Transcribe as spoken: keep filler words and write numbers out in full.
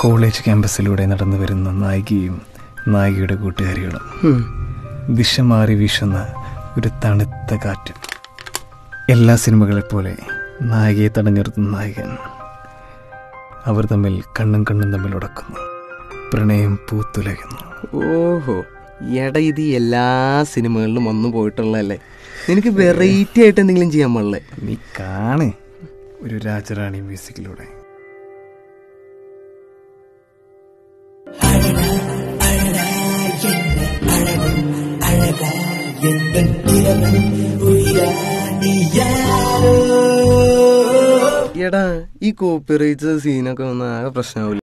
College ക്യാമ്പസിലൂടെ നടന്നു വരുന്ന നായികയും നായികയുടെ കൂട്ടുകാരികളും, ദിശ മാറി വീശുന്ന ഒരു തണുത്ത കാറ്റ്. എല്ലാ സിനിമകളെപ്പോലെ നായികയെ തടഞ്ഞിർത്തുന്ന നായകൻ. അവർ തമ്മിൽ കണ്ണും കണ്ണും തമ്മിൽ ഉടക്കുന്നു, പ്രണയം പൂത്തുലയുന്നു. ഓഹോ, എടാ ഇത് എല്ലാ സിനിമകളിലും വന്നു പോയിട്ടുള്ളതല്ലേ? നിനക്ക് വെറൈറ്റി ആയിട്ട് എന്തെങ്കിലും ചെയ്യാൻ പാടില്ലേ? നീ കാണേ ഒരു രാജറാണി മ്യൂസിക്കിലൂടെ. എടാ ഈ കോപ്പിറൈറ്റ് സീനൊക്കെ വന്ന ആകെ പ്രശ്നമാവില്ല.